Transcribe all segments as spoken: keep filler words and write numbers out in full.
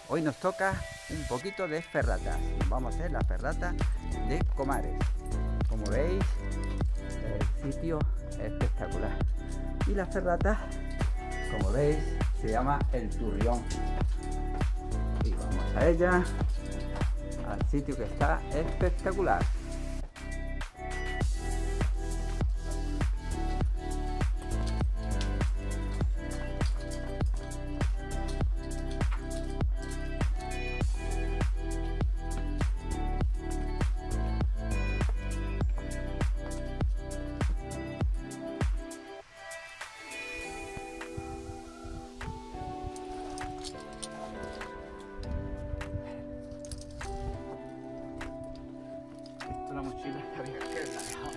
Hoy nos toca un poquito de ferratas. Vamos a hacer la ferrata de Comares. Como veis, el sitio es espectacular. Y la ferrata, como veis, se llama El Turrión. Y vamos a ella, al sitio que está espectacular. La mochila está bien que la dejado.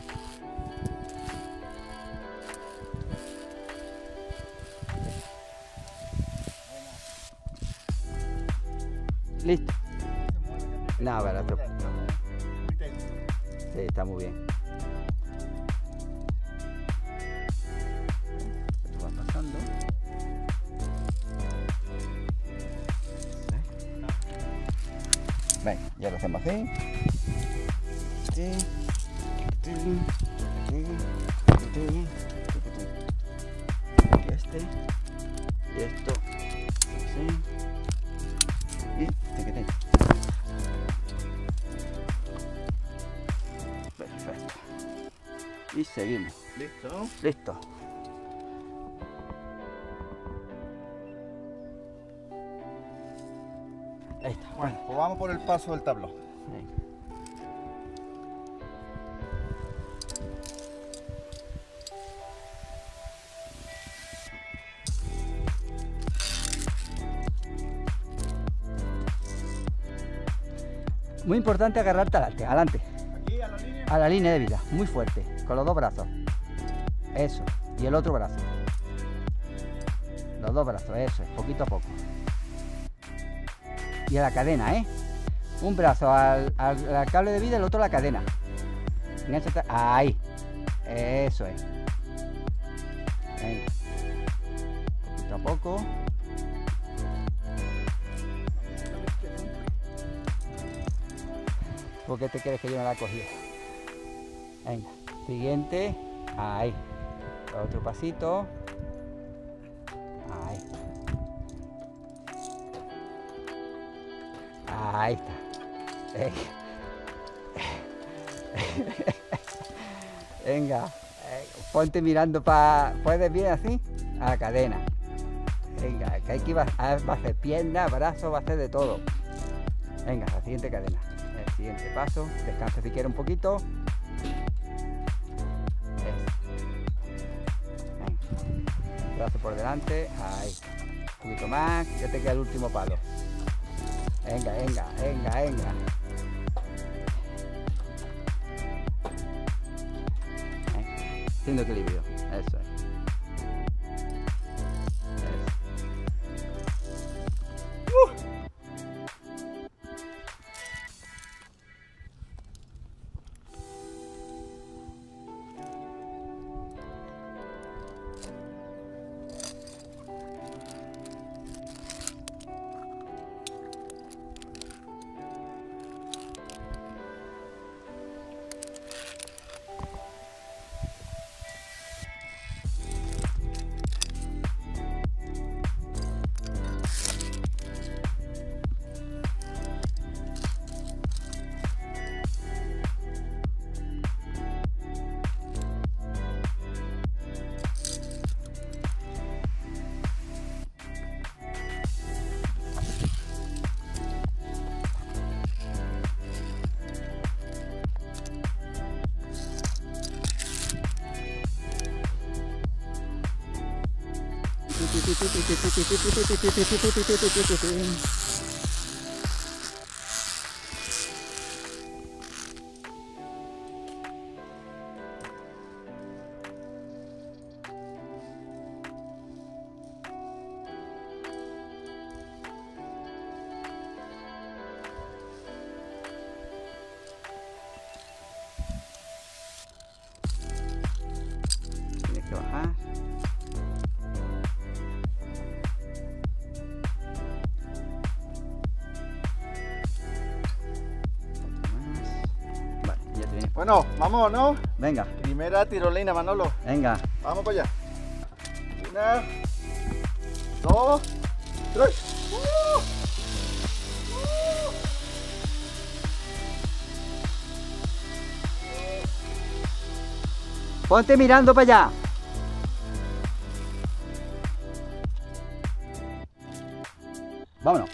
Listo. No, barato. Sí, está muy bien. Esto va pasando. Ven, ya lo hacemos así. Y este y esto así y tiquitín. Perfecto, y seguimos. Listo. Listo. Ahí está. Bueno, pues vamos por el paso del tablón. Venga. Muy importante agarrarte adelante, adelante, Aquí a la línea. a la línea de vida, muy fuerte, con los dos brazos. Eso, y el otro brazo. Los dos brazos, eso es, poquito a poco. Y a la cadena, ¿eh? Un brazo al, al, al cable de vida, el otro a la cadena. Enganchate, ahí, eso es. Venga. Poquito a poco. ¿Por qué te crees que yo no la he cogido? Venga, siguiente, ahí, otro pasito, ahí, ahí está, venga, venga, eh, ponte mirando para, ¿puedes bien así? A la cadena, venga, que aquí va, va a hacer pierna, brazo, va a hacer de todo, venga, la siguiente cadena. El siguiente paso, descansa si quieres un poquito. Venga. Brazo por delante, ahí. Un poquito más, ya te queda el último palo. Venga, venga, venga, venga. Venga. Haciendo equilibrio, eso es. Tienes que bajar. Bueno, vamos, ¿no? Venga, Primera tirolina, Manolo. venga. Vamos para allá. Una, dos, tres. ¡Uh! Ponte mirando para allá. Vámonos.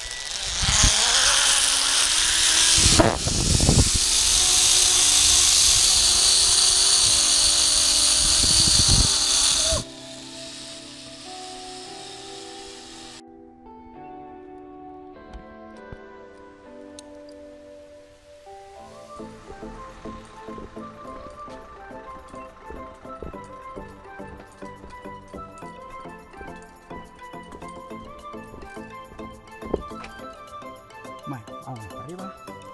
Bueno, vamos para arriba.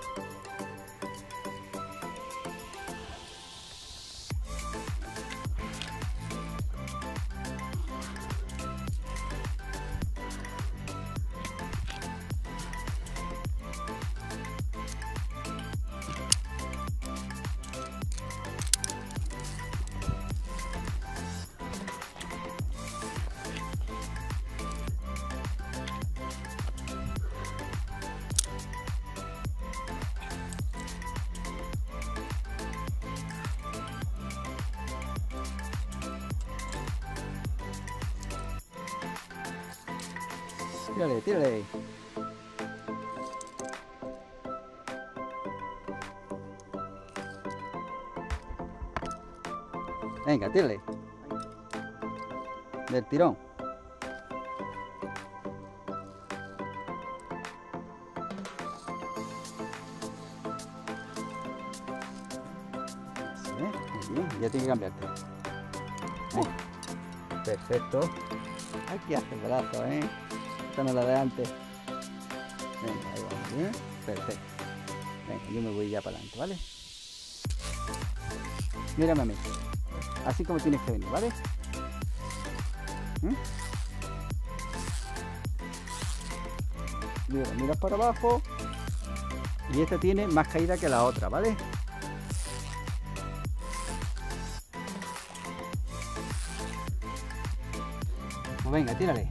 Tírale, tírale. Venga, tírale. Del tirón. Eso, ¿eh? Muy bien, ya tiene que cambiarte. Venga. Perfecto. Aquí hace el brazo, ¿eh? Esta no la de antes. Venga, ahí vamos, bien. Perfecto. Venga, yo me voy ya para adelante, ¿vale? Mírame a mí. Así como tienes que venir, ¿vale? ¿Mm? Mira, miras para abajo. Y esta tiene más caída que la otra, ¿vale? Pues venga, tírale.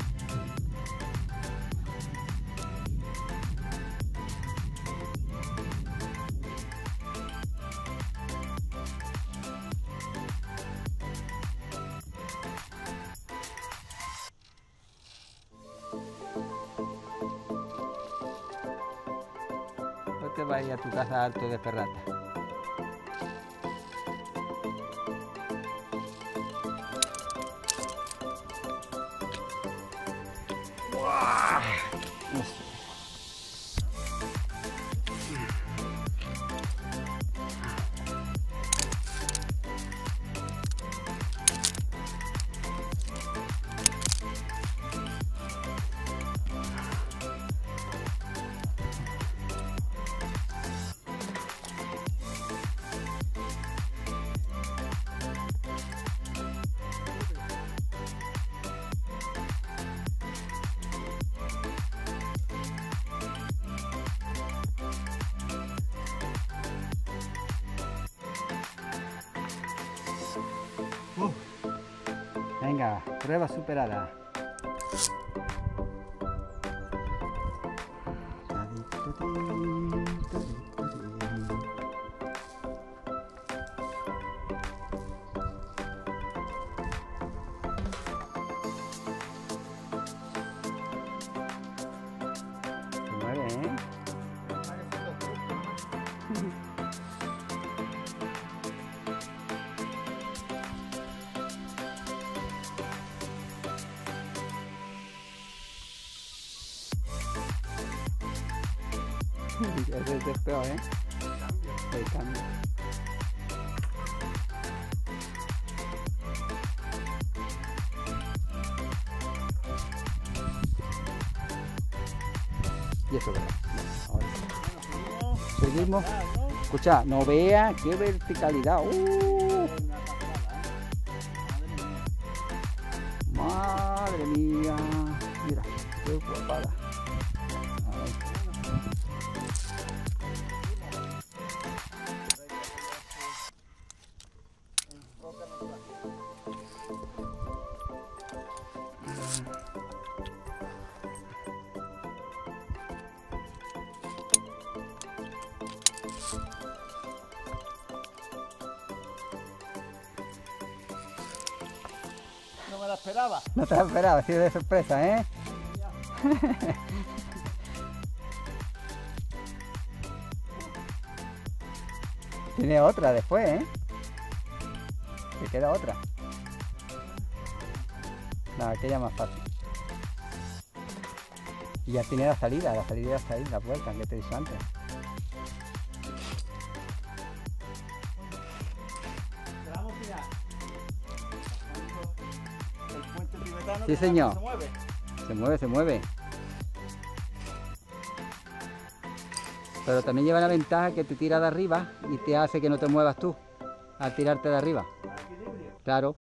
No te vayas a tu casa harto de ferrata. Eso. Uh. Venga, prueba superada. Se mueve, ¿eh? Ese es el peor, ¿eh? El cambio. Y eso, ¿verdad? Ahora sí. Seguimos. Escucha, no vea qué verticalidad. ¡Uh! Madre mía. Mira, qué guapada. esperaba. No te lo esperaba, ha sido de sorpresa, ¿eh? Tiene otra después, ¿eh? Te queda otra. No, aquella más fácil. Y ya tiene la salida, la salida está ahí, la vuelta que te he dicho antes. Tramo final. El puente tibetano. Sí, que señor. Se mueve. Se mueve, se mueve. Pero también lleva la ventaja que te tira de arriba y te hace que no te muevas tú al tirarte de arriba. Equilibrio. Claro.